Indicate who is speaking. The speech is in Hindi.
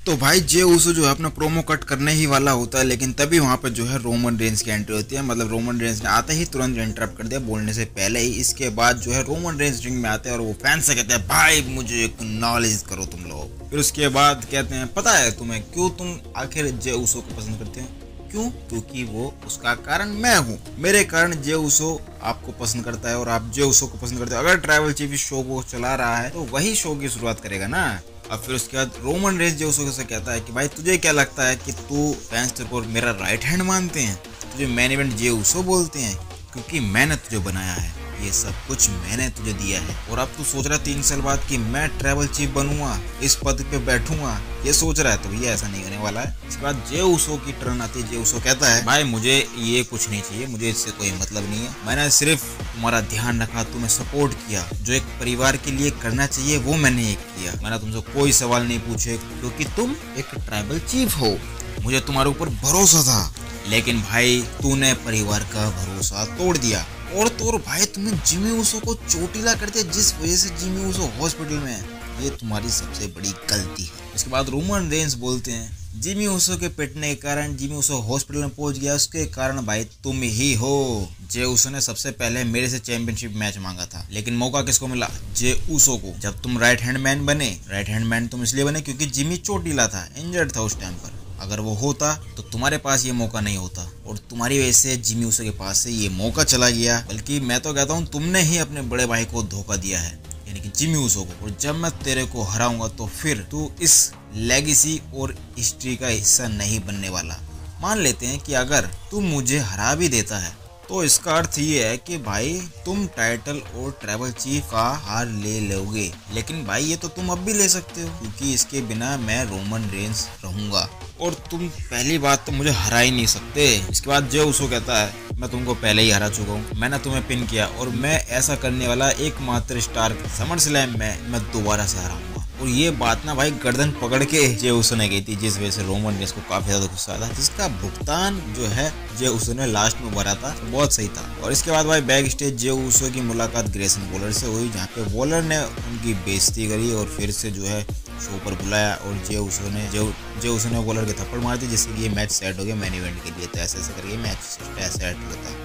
Speaker 1: तो भाई जे उसो जो है अपना प्रोमो कट करने ही वाला होता है, लेकिन तभी वहां पर जो है रोमन रेंस की एंट्री होती है। मतलब रोमन रेंस ने आते ही तुरंत इंटरप्ट कर दिया बोलने से पहले ही। इसके बाद जो है रोमन रेंस रिंग में आते हैं और वो फैन से कहते हैं भाई मुझे एक्नॉलेज करो तुम लोग। फिर उसके बाद कहते हैं पता है तुम्हें क्यों तुम आखिर जे उसो को पसंद करते हो? क्यों? क्योंकि वो उसका कारण मैं हूँ। मेरे कारण जे उसो आपको पसंद करता है और आप जे उसो को पसंद करते हो। अगर ट्राइबल चीफ इस शो को चला रहा है तो वही शो की शुरुआत करेगा ना। अब फिर उसके बाद रोमन रेंस जे उसो से कहता है कि भाई तुझे क्या लगता है कि तू फैंस तेरे को मेरा राइट हैंड मानते हैं, तुझे मैन इवेंट जे उसो बोलते हैं, क्योंकि मैंने तुझे बनाया है, ये सब कुछ मैंने तुझे दिया है। और अब तू सोच रहा है 3 साल बाद कि मैं ट्राइबल चीफ बनूंगा, इस पद पे बैठूंगा, ये सोच रहा है, तो ये ऐसा नहीं होने वाला है। इसके बाद जे उसो की टर्न आती है। जे उसो कहता है भाई मुझे ये कुछ नहीं चाहिए, मुझे इससे कोई मतलब नहीं है, मैंने सिर्फ तुम्हारा ध्यान रखा, तुम्हें सपोर्ट किया, जो एक परिवार के लिए करना चाहिए वो मैंने किया। मैंने तुमसे कोई सवाल नहीं पूछे क्योंकि तुम एक ट्राइबल चीफ हो, मुझे तुम्हारे ऊपर भरोसा था। लेकिन भाई तूने परिवार का भरोसा तोड़ दिया। और तो भाई तुमने जिमी उसो को चोटिला कर दिया, जिस वजह से जिमी उसो हॉस्पिटल में है। ये तुम्हारी सबसे बड़ी गलती है। इसके बाद रोमन रेंस बोलते हैं जिमी उसो के पिटने के कारण जिमी उसो हॉस्पिटल में पहुंच गया, उसके कारण भाई तुम ही हो। जे उसो ने सबसे पहले मेरे से चैंपियनशिप मैच मांगा था, लेकिन मौका किसको मिला? जे उसो को। जब तुम राइट हैंड मैन बने, राइट हैंड मैन तुम इसलिए बने क्योंकि जिमी चोटिला था, इंजर्ड था उस टाइम पर। अगर वो होता तो तुम्हारे पास ये मौका नहीं होता और तुम्हारी वजह से जिमी उसो के पास से ये मौका चला गया। बल्कि मैं तो कहता हूँ तुमने ही अपने बड़े भाई को धोखा दिया है, यानी कि जिमी उसो को। और जब मैं तेरे को हराऊंगा तो फिर तू इस लेगेसी और हिस्ट्री का हिस्सा नहीं बनने वाला। मान लेते हैं कि अगर तू मुझे हरा भी देता है तो इसका अर्थ ये है कि भाई तुम टाइटल और ट्राइबल चीफ का हार ले लोगे। लेकिन भाई ये तो तुम अब भी ले सकते हो, क्योंकि इसके बिना मैं रोमन रेंस रहूंगा और तुम पहली बात तो मुझे हरा ही नहीं सकते। इसके बाद जे उसो कहता है मैं तुमको पहले ही हरा चुका हूँ, मैंने तुम्हें पिन किया और मैं ऐसा करने वाला एकमात्र स्टार समर स्लैम में मैं दोबारा से हराऊंगा। और ये बात ना भाई गर्दन पकड़ के जे उसो ने कही थी, जिस वजह से रोमन रेंस को काफी ज्यादा गुस्सा था, जिसका भुगतान जो है जे उसो ने लास्ट में भरा था, तो बहुत सही था। और इसके बाद भाई बैक स्टेज जे उसो की मुलाकात ग्रेसन वॉलर से हुई, जहाँ पे वॉलर ने उनकी बेइज्जती करी और फिर से जो है शो पर बुलाया और जे उसो ने वॉलर के थप्पड़ मार दी, जिससे कि ये मैच सेट हो गया मैन इवेंट के लिए। तो ऐसे करके मैच सेट होता है।